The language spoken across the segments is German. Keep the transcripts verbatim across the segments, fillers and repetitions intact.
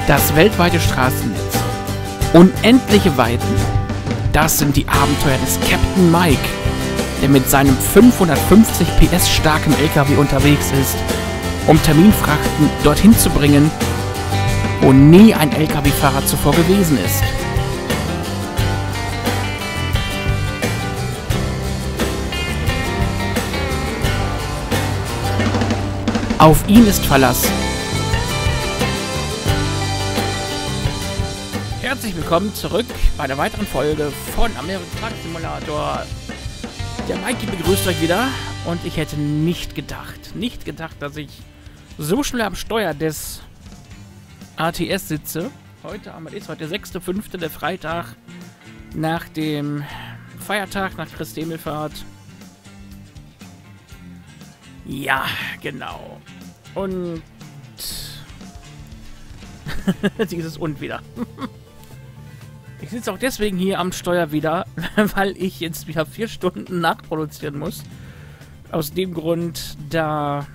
Das weltweite Straßennetz. Unendliche Weiten. Das sind die Abenteuer des Captain Mike, der mit seinem fünfhundertfünfzig P S starken L K W unterwegs ist, um Terminfrachten dorthin zu bringen, wo nie ein L K W-Fahrer zuvor gewesen ist. Auf ihn ist Verlass. Herzlich willkommen zurück bei einer weiteren Folge von American Truck Simulator. Der Mikey begrüßt euch wieder und ich hätte nicht gedacht, nicht gedacht, dass ich so schnell am Steuer des A T S sitze. Heute haben wir, ist heute der sechste fünfte, der Freitag nach dem Feiertag, nach Christi Himmelfahrt. Ja, genau. Und dieses und wieder. Ich sitze auch deswegen hier am Steuer wieder, weil ich jetzt wieder vier Stunden nachproduzieren muss. Aus dem Grund, da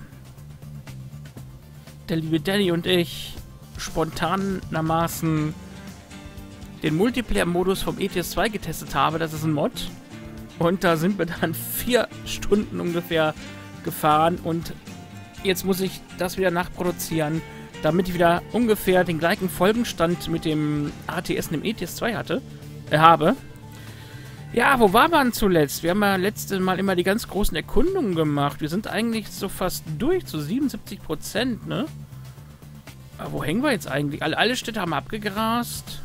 der liebe Danny und ich spontanermaßen den Multiplayer-Modus vom E T S zwei getestet haben. Das ist ein Mod. Und da sind wir dann vier Stunden ungefähr gefahren. Und jetzt muss ich das wieder nachproduzieren, damit ich wieder ungefähr den gleichen Folgenstand mit dem A T S und dem E T S zwei hatte, äh, habe. Ja, wo war man zuletzt? Wir haben ja letztes Mal immer die ganz großen Erkundungen gemacht. Wir sind eigentlich so fast durch, zu siebenundsiebzig Prozent, ne? Aber wo hängen wir jetzt eigentlich? Alle, alle Städte haben wir abgegrast.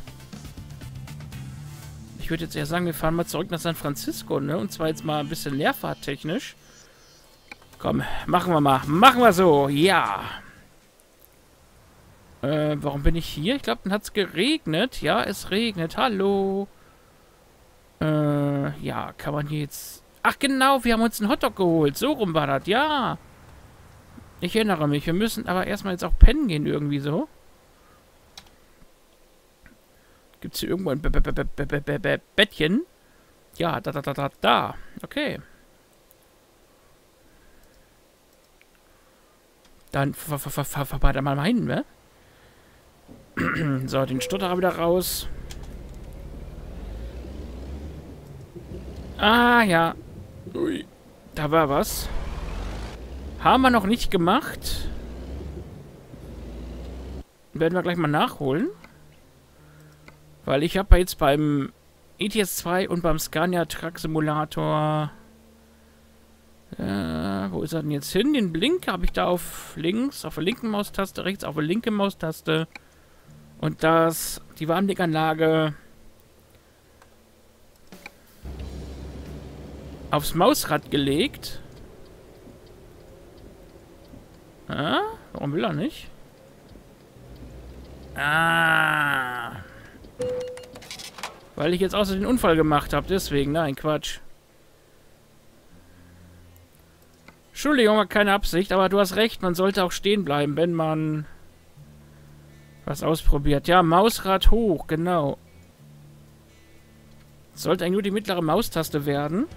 Ich würde jetzt eher sagen, wir fahren mal zurück nach San Francisco, ne? Und zwar jetzt mal ein bisschen leerfahrttechnisch. Komm, machen wir mal. Machen wir so, ja. Äh, warum bin ich hier? Ich glaube, dann hat es geregnet. Ja, es regnet. Hallo. Äh, ja, kann man hier jetzt... Ach genau, wir haben uns einen Hotdog geholt. So rum war das, ja. Ich erinnere mich. Wir müssen aber erstmal jetzt auch pennen gehen irgendwie so. Gibt es hier irgendwo ein Bettchen? Ja, da, da, da, da, da. Okay. Dann fahr da mal hin, ne? So, den Stotterer wieder raus. Ah, ja. Ui, da war was. Haben wir noch nicht gemacht. Werden wir gleich mal nachholen. Weil ich habe jetzt beim E T S zwei und beim Scania Truck Simulator... Äh, wo ist er denn jetzt hin? Den Blink habe ich da auf links, auf der linken Maustaste, rechts auf der linken Maustaste. Und das, die Warmdeckanlage aufs Mausrad gelegt. Ah, warum will er nicht? Ah. Weil ich jetzt außer den Unfall gemacht habe, deswegen. Nein, Quatsch. Entschuldigung, war keine Absicht, aber du hast recht, man sollte auch stehen bleiben, wenn man was ausprobiert. Ja, Mausrad hoch, genau. Sollte eigentlich nur die mittlere Maustaste werden.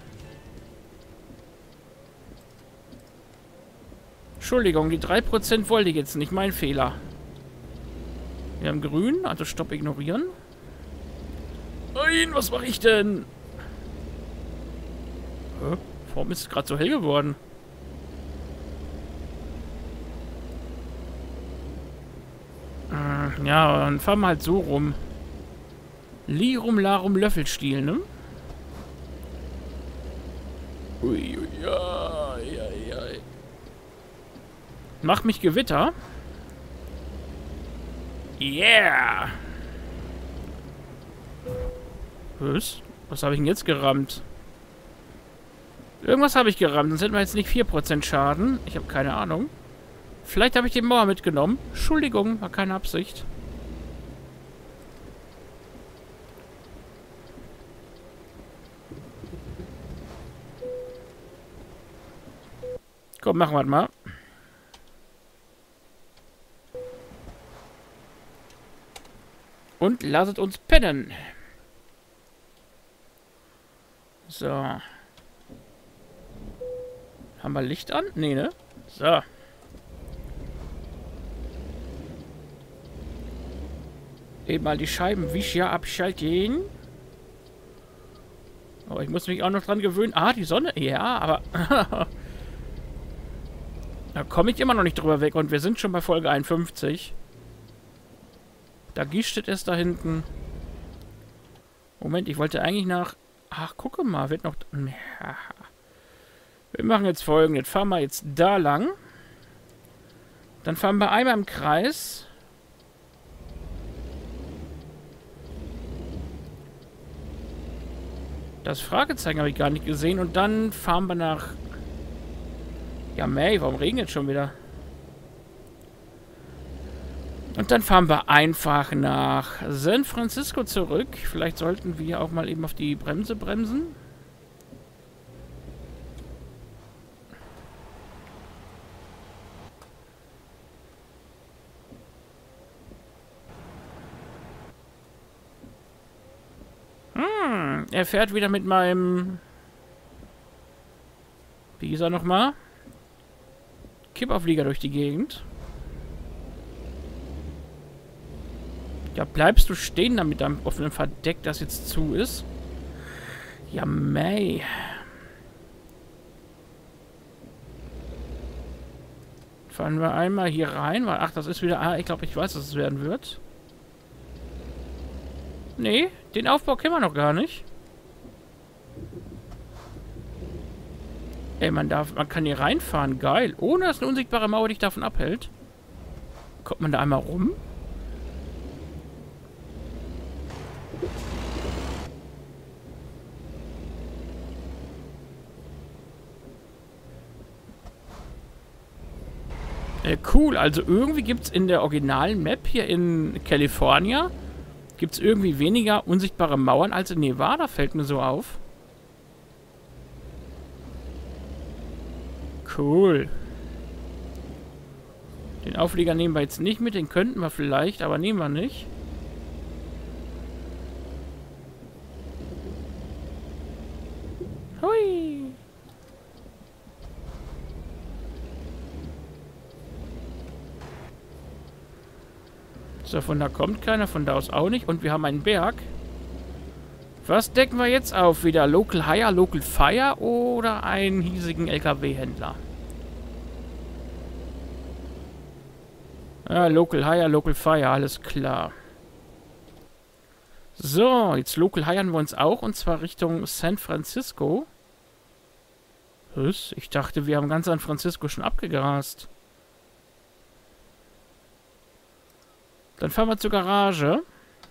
Entschuldigung, die drei Prozent wollte ich jetzt nicht, mein Fehler. Wir haben grün, also Stopp ignorieren. Nein, was mache ich denn? Hä? Warum ist es gerade so hell geworden? Ja, dann fahren wir halt so rum. Lirum, Larum, Löffelstiel, ne? Ui, ui, ja, ja, ja. Macht mich Gewitter. Yeah! Was? Was habe ich denn jetzt gerammt? Irgendwas habe ich gerammt, sonst hätten wir jetzt nicht vier Prozent Schaden. Ich habe keine Ahnung. Vielleicht habe ich den Mauer mitgenommen. Entschuldigung, war keine Absicht. Komm, machen wir mal. Und lasst uns pennen. So. Haben wir Licht an? Nee, ne? So. Eben mal die Scheibenwischer abschalten. Oh, ich muss mich auch noch dran gewöhnen. Ah, die Sonne. Ja, aber... da komme ich immer noch nicht drüber weg. Und wir sind schon bei Folge einundfünfzig. Da gischt es da hinten. Moment, ich wollte eigentlich nach... Ach, gucke mal, wird noch... Wir machen jetzt Folgendes. Fahren wir jetzt da lang. Dann fahren wir einmal im Kreis. Das Fragezeichen habe ich gar nicht gesehen. Und dann fahren wir nach... Ja, May, warum regnet es schon wieder? Und dann fahren wir einfach nach San Francisco zurück. Vielleicht sollten wir auch mal eben auf die Bremse bremsen. Hm, er fährt wieder mit meinem... Wie hieß er nochmal? Kippauflieger durch die Gegend. Ja, bleibst du stehen da mit deinem offenen Verdeck, das jetzt zu ist? Ja, May. Fahren wir einmal hier rein, weil, ach, das ist wieder, ah, ich glaube, ich weiß, dass es werden wird. Nee, den Aufbau kennen wir noch gar nicht. Ey, man darf, man kann hier reinfahren, geil. Ohne dass eine unsichtbare Mauer dich davon abhält. Kommt man da einmal rum? Äh, cool, also irgendwie gibt es in der originalen Map hier in California gibt es irgendwie weniger unsichtbare Mauern als in Nevada, fällt mir so auf. Cool. Den Auflieger nehmen wir jetzt nicht mit, den könnten wir vielleicht, aber nehmen wir nicht. Hui. So, von da kommt keiner, von da aus auch nicht. Und wir haben einen Berg. Was decken wir jetzt auf? Wieder Local Hire, Local Fire oder einen hiesigen L K W-Händler? Ja, Local Hire, Local Fire, alles klar. So, jetzt Local Hiren wir uns auch, und zwar Richtung San Francisco. Was? Ich dachte, wir haben ganz San Francisco schon abgegrast. Dann fahren wir zur Garage.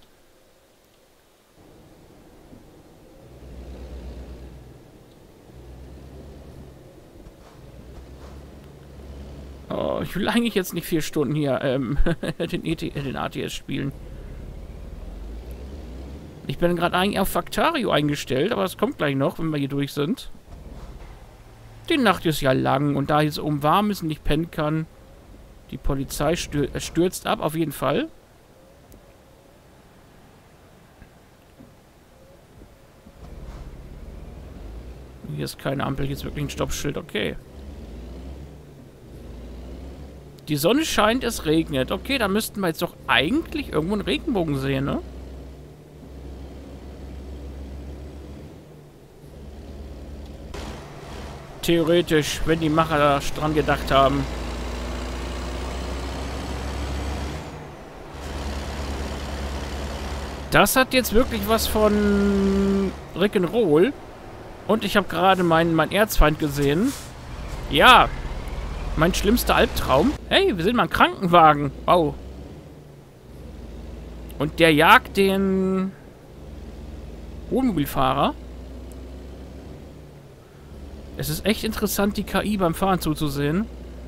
Oh, ich will eigentlich jetzt nicht vier Stunden hier ähm, den, E T, den A T S spielen. Ich bin gerade eigentlich auf Factario eingestellt, aber das kommt gleich noch, wenn wir hier durch sind. Die Nacht ist ja lang und da es oben warm ist und nicht pennen kann, die Polizei stür stürzt ab, auf jeden Fall. Hier ist keine Ampel, hier ist wirklich ein Stoppschild, okay. Die Sonne scheint, es regnet. Okay, da müssten wir jetzt doch eigentlich irgendwo einen Regenbogen sehen, ne? Theoretisch, wenn die Macher da dran gedacht haben. Das hat jetzt wirklich was von Rock'n'Roll. Und ich habe gerade meinen mein Erzfeind gesehen. Ja. Mein schlimmster Albtraum. Hey, wir sind mal ein Krankenwagen. Wow. Und der jagt den Wohnmobilfahrer. Es ist echt interessant, die K I beim Fahren zuzusehen.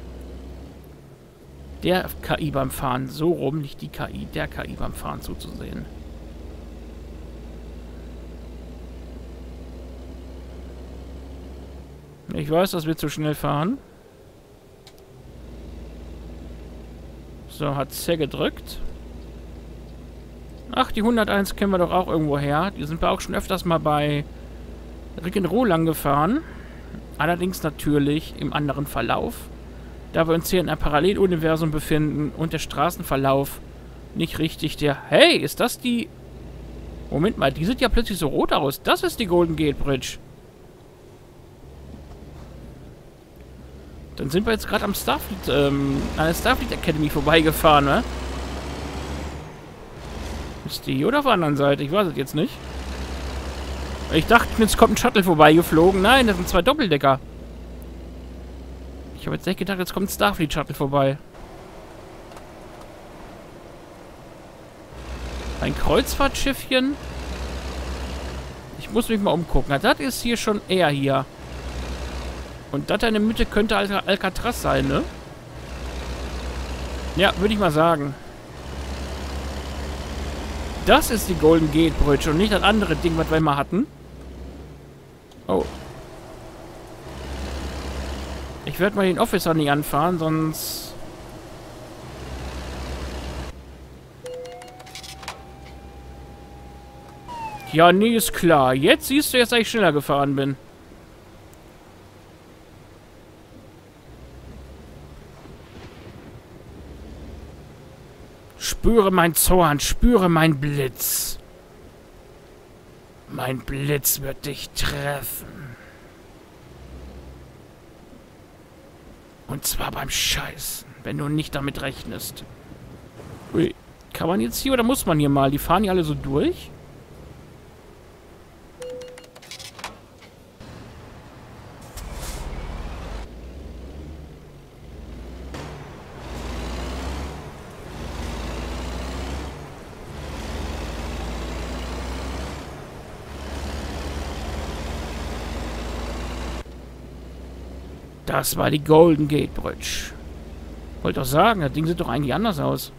Der K I beim Fahren. So rum, nicht die K I. Der K I beim Fahren zuzusehen. Ich weiß, dass wir zu schnell fahren. So, hat es gedrückt. Ach, die hunderteins kennen wir doch auch irgendwo her. Die sind wir auch schon öfters mal bei Rock'n'Roll lang gefahren. Allerdings natürlich im anderen Verlauf. Da wir uns hier in einem Paralleluniversum befinden und der Straßenverlauf nicht richtig. Der... Hey, ist das die... Moment mal, die sieht ja plötzlich so rot aus. Das ist die Golden Gate Bridge. Dann sind wir jetzt gerade am Starfleet, ähm, an der Starfleet Academy vorbeigefahren, ne? Ist die hier oder auf der anderen Seite? Ich weiß es jetzt nicht. Ich dachte, jetzt kommt ein Shuttle vorbeigeflogen. Nein, das sind zwei Doppeldecker. Ich habe jetzt echt gedacht, jetzt kommt ein Starfleet Shuttle vorbei. Ein Kreuzfahrtschiffchen. Ich muss mich mal umgucken. Das ist hier schon eher hier. Und das da in der Mitte könnte Al Alcatraz sein, ne? Ja, würde ich mal sagen. Das ist die Golden Gate Bridge und nicht das andere Ding, was wir immer hatten. Oh. Ich werde mal den Officer nicht anfahren, sonst... Ja, nee, ist klar. Jetzt siehst du, dass ich schneller gefahren bin. Spüre mein Zorn, spüre mein Blitz. Mein Blitz wird dich treffen. Und zwar beim Scheißen, wenn du nicht damit rechnest. Ui, kann man jetzt hier oder muss man hier mal? Die fahren hier alle so durch? Das war die Golden Gate Bridge. Wollte doch sagen, das Ding sieht doch eigentlich anders aus.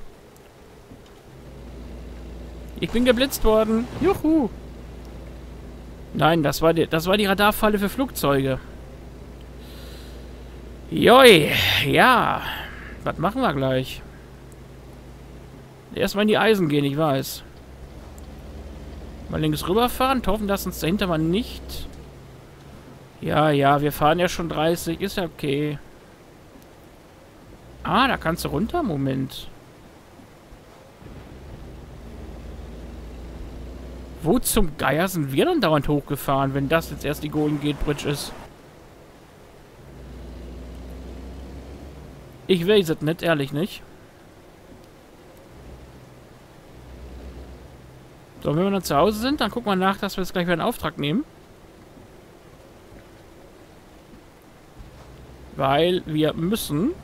Ich bin geblitzt worden. Juhu. Nein, das war die, das war die Radarfalle für Flugzeuge. Joi. Ja. Was machen wir gleich? Erstmal in die Eisen gehen, ich weiß. Mal links rüberfahren. Hoffen, dass uns dahinter mal nicht... Ja, ja, wir fahren ja schon dreißig. Ist ja okay. Ah, da kannst du runter? Moment. Wo zum Geier sind wir dann dauernd hochgefahren, wenn das jetzt erst die Golden Gate Bridge ist? Ich weiß es nicht, ehrlich nicht. So, wenn wir dann zu Hause sind, dann gucken wir nach, dass wir jetzt gleich wieder einen Auftrag nehmen. Weil wir müssen...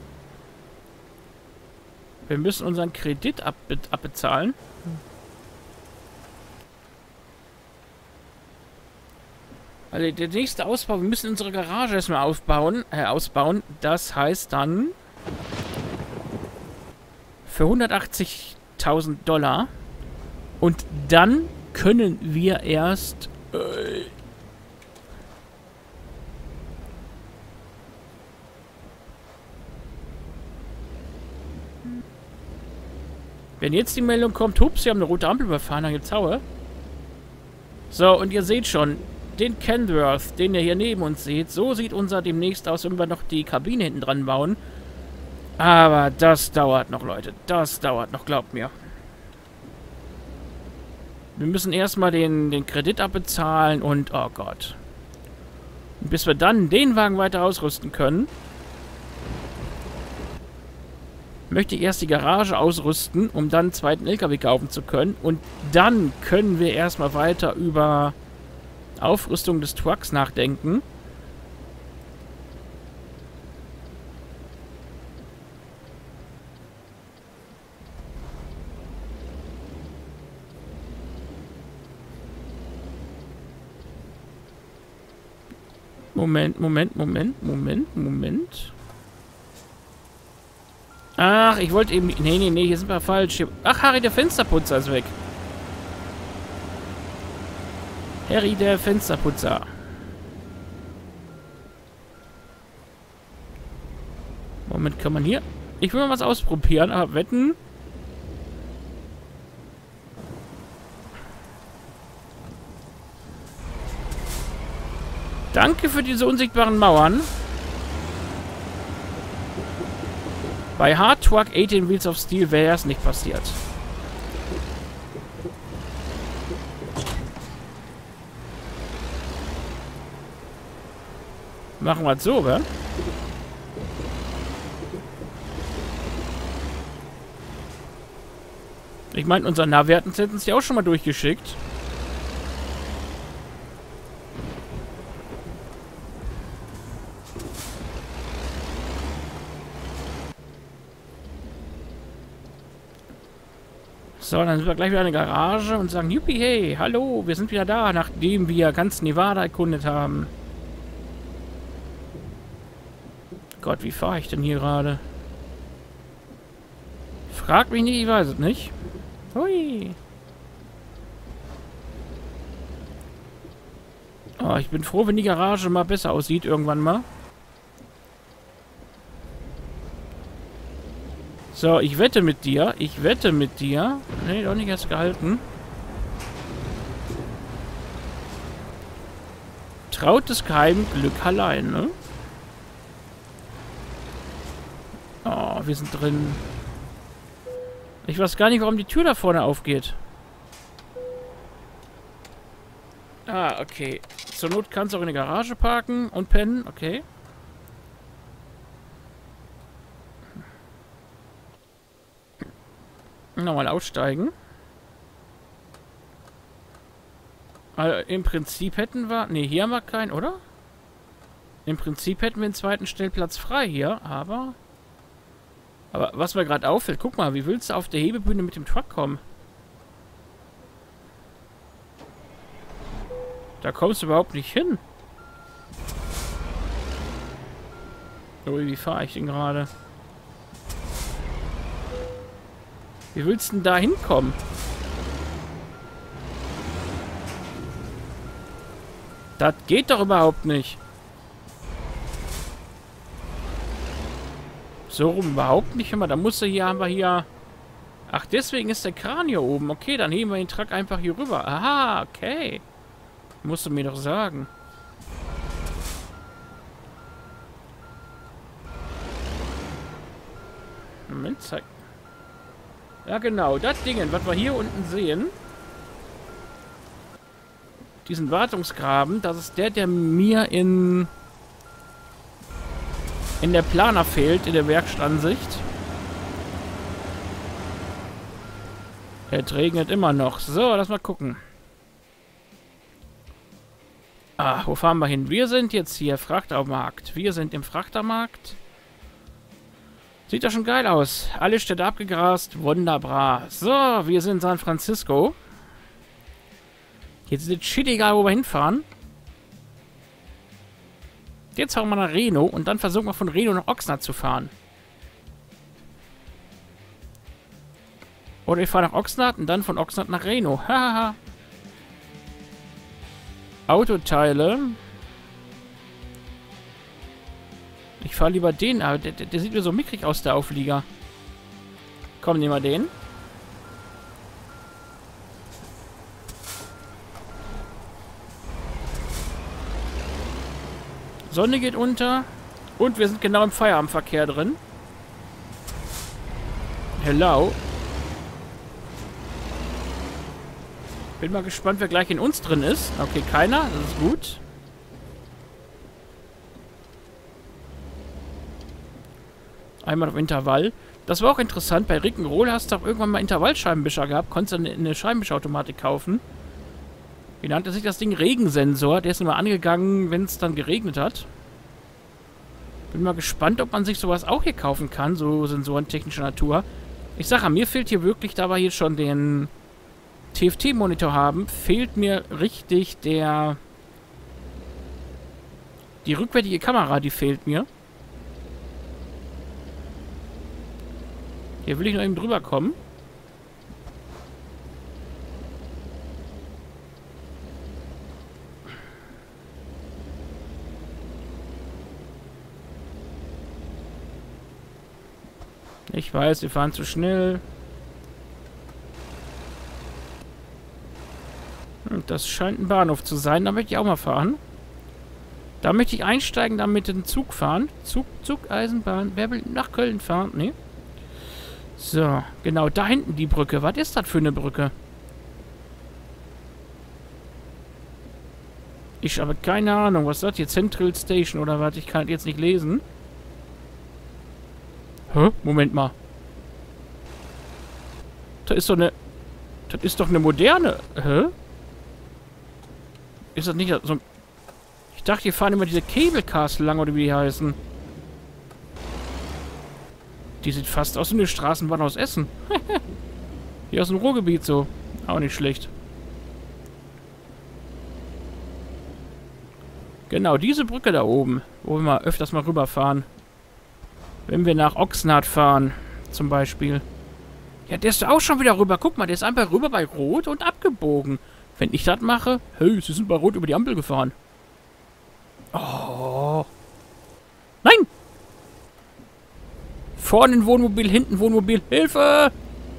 Wir müssen unseren Kredit abbe abbezahlen. Also der nächste Ausbau, wir müssen unsere Garage erstmal aufbauen, äh, ausbauen. Das heißt dann... Für hundertachtzigtausend Dollar. Und dann können wir erst... Äh, Wenn jetzt die Meldung kommt, hups, sie haben eine rote Ampel überfahren, dann gibt's Haue. So, und ihr seht schon, den Kenworth, den ihr hier neben uns seht, so sieht unser demnächst aus, wenn wir noch die Kabine hinten dran bauen. Aber das dauert noch, Leute. Das dauert noch, glaubt mir. Wir müssen erstmal den, den Kredit abbezahlen und, oh Gott. Und bis wir dann den Wagen weiter ausrüsten können, möchte ich erst die Garage ausrüsten, um dann einen zweiten L K W kaufen zu können. Und dann können wir erstmal weiter über Aufrüstung des Trucks nachdenken. Moment, Moment, Moment, Moment, Moment. Ach, ich wollte eben... Nee, nee, nee, hier sind wir falsch. Ach, Harry, der Fensterputzer ist weg. Harry, der Fensterputzer. Moment, kann man hier... Ich will mal was ausprobieren, aber wetten... Danke für diese unsichtbaren Mauern. Bei Hard Truck achtzehn Wheels of Steel wäre es nicht passiert. Machen wir es so, wa? Ich meine, unser Navi hat uns jetzt ja auch schon mal durchgeschickt. So, dann sind wir gleich wieder in der Garage und sagen, Juppie, hey, hallo, wir sind wieder da, nachdem wir ganz Nevada erkundet haben. Gott, wie fahre ich denn hier gerade? Frag mich nicht, ich weiß es nicht. Hui. Oh, ich bin froh, wenn die Garage mal besser aussieht, irgendwann mal. So, ich wette mit dir. Ich wette mit dir. Nee, doch nicht erst gehalten. Traut des Keim Glück allein, ne? Oh, wir sind drin. Ich weiß gar nicht, warum die Tür da vorne aufgeht. Ah, okay. Zur Not kannst du auch in der Garage parken und pennen. Okay. Nochmal aussteigen. Also im Prinzip hätten wir... Ne, hier haben wir keinen, oder? Im Prinzip hätten wir einen zweiten Stellplatz frei hier, aber... Aber was mir gerade auffällt, guck mal, wie willst du auf der Hebebühne mit dem Truck kommen? Da kommst du überhaupt nicht hin. Ui, wie fahre ich denn gerade? Wie willst du denn da hinkommen? Das geht doch überhaupt nicht. So rum überhaupt nicht. Immer, da musst du hier, haben wir hier... Ach, deswegen ist der Kran hier oben. Okay, dann heben wir den Truck einfach hier rüber. Aha, okay. Musst du mir doch sagen. Moment, zeig. Ja, genau, das Ding, was wir hier unten sehen. Diesen Wartungsgraben, das ist der, der mir in... in der Planer fehlt, in der Werkstattansicht. Es regnet immer noch. So, lass mal gucken. Ah, wo fahren wir hin? Wir sind jetzt hier, Frachtermarkt. Wir sind im Frachtermarkt. Sieht doch schon geil aus. Alle Städte abgegrast. Wunderbar. So, wir sind in San Francisco. Jetzt ist es shit egal, wo wir hinfahren. Jetzt fahren wir nach Reno und dann versuchen wir von Reno nach Oxnard zu fahren. Oder ich fahre nach Oxnard und dann von Oxnard nach Reno. Hahaha. Autoteile. Ich fahre lieber den, aber der, der, der sieht mir so mickrig aus, der Auflieger. Komm, nehmen wir den. Sonne geht unter. Und wir sind genau im Feierabendverkehr drin. Hello. Bin mal gespannt, wer gleich in uns drin ist. Okay, keiner. Das ist gut. Einmal auf Intervall. Das war auch interessant. Bei Rick'n'Roll hast du auch irgendwann mal Intervallscheibenwischer gehabt. Konntest du eine, eine Scheibenwischerautomatik kaufen. Wie nannte sich das Ding? Regensensor. Der ist immer angegangen, wenn es dann geregnet hat. Bin mal gespannt, ob man sich sowas auch hier kaufen kann. So Sensoren technischer Natur. Ich sage ja, mir fehlt hier wirklich, da wir hier schon den T F T-Monitor haben, fehlt mir richtig der... Die rückwärtige Kamera, die fehlt mir. Hier will ich noch eben drüber kommen. Ich weiß, wir fahren zu schnell. Das scheint ein Bahnhof zu sein. Da möchte ich auch mal fahren. Da möchte ich einsteigen, dann mit dem Zug fahren. Zug, Zug, Eisenbahn. Wer will nach Köln fahren? Nee. So, genau, da hinten die Brücke. Was ist das für eine Brücke? Ich habe keine Ahnung. Was ist das hier? Central Station oder was? Ich kann das jetzt nicht lesen. Hä? Moment mal. Das ist doch eine... Das ist doch eine moderne... Hä? Ist das nicht so... Ich dachte, hier fahren immer diese Cable Cars lang, oder wie die heißen. Die sieht fast aus wie eine Straßenbahn aus Essen. Hier aus dem Ruhrgebiet so. Auch nicht schlecht. Genau, diese Brücke da oben, wo wir mal öfters mal rüberfahren. Wenn wir nach Oxnard fahren, zum Beispiel. Ja, der ist auch schon wieder rüber. Guck mal, der ist einfach rüber bei Rot und abgebogen. Wenn ich das mache, hey, sie sind bei Rot über die Ampel gefahren. Oh. Nein! Vorne ein Wohnmobil, hinten Wohnmobil. Hilfe!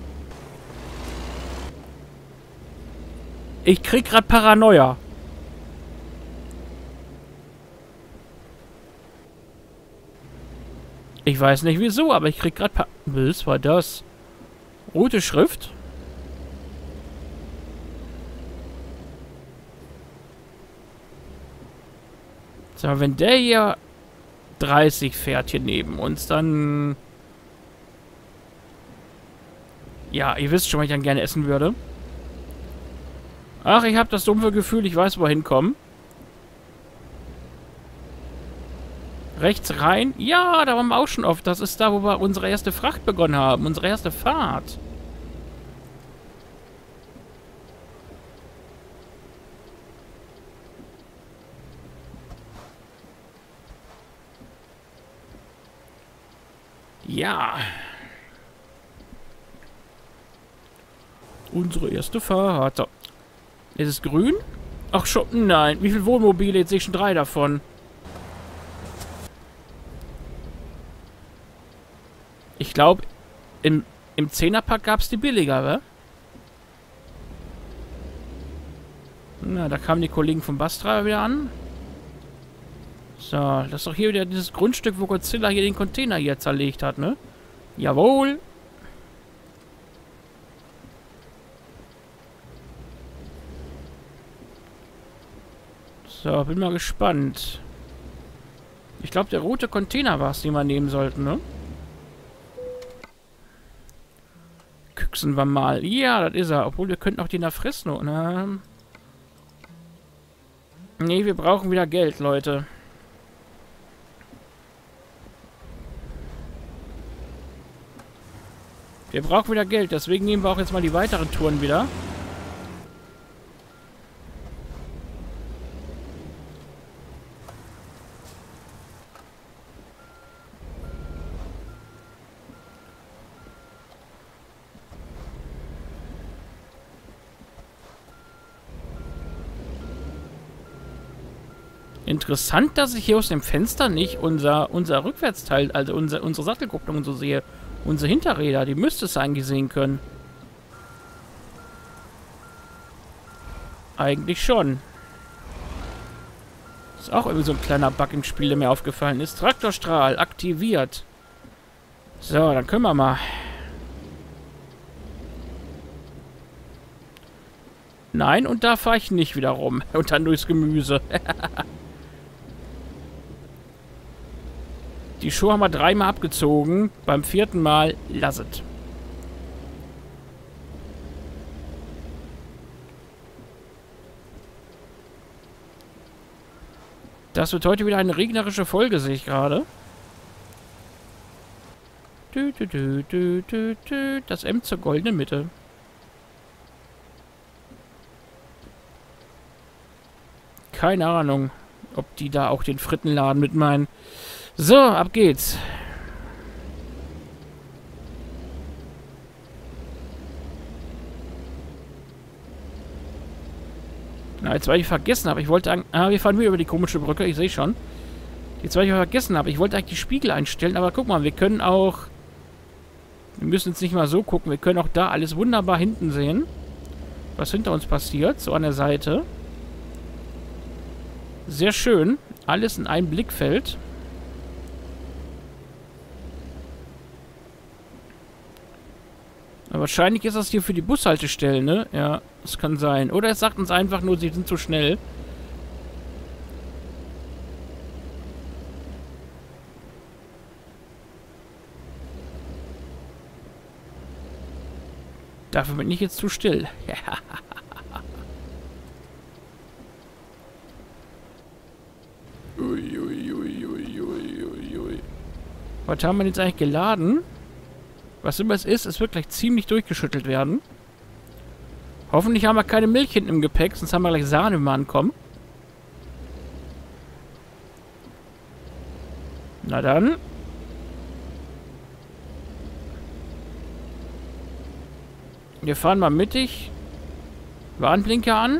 Ich krieg grad Paranoia. Ich weiß nicht wieso, aber ich krieg grad Pa... Was war das? Rote Schrift? So, wenn der hier dreißig fährt hier neben uns, dann... Ja, ihr wisst schon, was ich dann gerne essen würde. Ach, ich habe das dumpfe Gefühl, ich weiß, wo wir hinkommen. Rechts rein? Ja, da waren wir auch schon oft. Das ist da, wo wir unsere erste Fracht begonnen haben. Unsere erste Fahrt. Ja. Unsere erste Fahrt. So. Ist es grün? Ach schon, nein. Wie viele Wohnmobile? Jetzt sehe ich schon drei davon. Ich glaube, im, im Zehnerpack gab es die billiger, wa? Na, da kamen die Kollegen vom Bastreiber wieder an. So, das ist doch hier wieder dieses Grundstück, wo Godzilla hier den Container hier zerlegt hat, ne? Jawohl. So, bin mal gespannt. Ich glaube, der rote Container war es, den wir nehmen sollten, ne? Küchsen wir mal. Ja, das ist er. Obwohl, wir könnten auch den da fressen, ne? Nee, wir brauchen wieder Geld, Leute. Wir brauchen wieder Geld, deswegen nehmen wir auch jetzt mal die weiteren Touren wieder. Interessant, dass ich hier aus dem Fenster nicht unser, unser Rückwärtsteil, also unser, unsere Sattelkupplung so sehe. Unsere Hinterräder, die müsste es eigentlich sehen können. Eigentlich schon. Ist auch irgendwie so ein kleiner Bug im Spiel, der mir aufgefallen ist. Traktorstrahl aktiviert. So, dann können wir mal. Nein, und da fahre ich nicht wieder rum. Und dann durchs Gemüse. Die Schuhe haben wir dreimal abgezogen. Beim vierten Mal lasset. Das wird heute wieder eine regnerische Folge, sehe ich gerade. Das M zur goldenen Mitte. Keine Ahnung, ob die da auch den Frittenladen mit meinen. So, ab geht's. Na, jetzt, weil ich vergessen habe, ich wollte... Ah, wir fahren wieder über die komische Brücke, ich sehe schon. Jetzt, weil ich vergessen habe, ich wollte eigentlich die Spiegel einstellen, aber guck mal, wir können auch... Wir müssen jetzt nicht mal so gucken, wir können auch da alles wunderbar hinten sehen. Was hinter uns passiert, so an der Seite. Sehr schön. Alles in einem Blickfeld. Aber wahrscheinlich ist das hier für die Bushaltestellen, ne? Ja, das kann sein. Oder es sagt uns einfach nur, sie sind zu schnell. Dafür bin ich jetzt zu still. Ui, ui, ui, ui, ui, ui. Was haben wir jetzt eigentlich geladen? Was immer es ist, es wird gleich ziemlich durchgeschüttelt werden. Hoffentlich haben wir keine Milch hinten im Gepäck, sonst haben wir gleich Sahne, wenn wir ankommen. Na dann. Wir fahren mal mittig. Warnblinker an.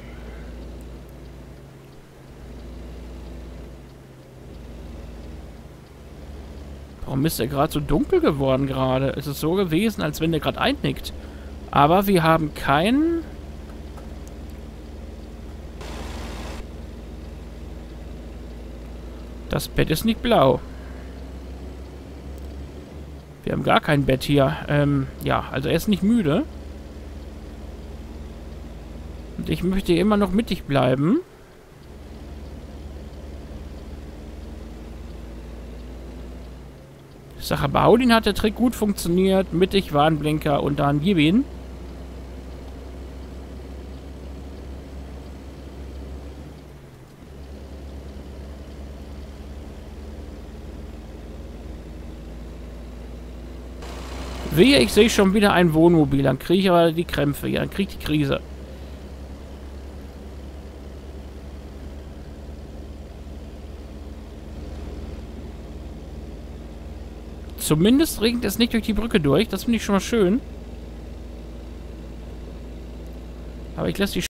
Warum ist der gerade so dunkel geworden gerade? Es ist so gewesen, als wenn der gerade einnickt. Aber wir haben keinen... Das Bett ist nicht blau. Wir haben gar kein Bett hier. Ähm, ja, also er ist nicht müde. Und ich möchte immer noch mittig bleiben. Ich sage, bei Audin hat der Trick gut funktioniert. Mittig, Warnblinker und dann gib ihn. Wehe, ich sehe schon wieder ein Wohnmobil. Dann kriege ich aber die Krämpfe. Ja, dann kriege ich die Krise. Zumindest regnet es nicht durch die Brücke durch. Das finde ich schon mal schön. Aber ich lasse die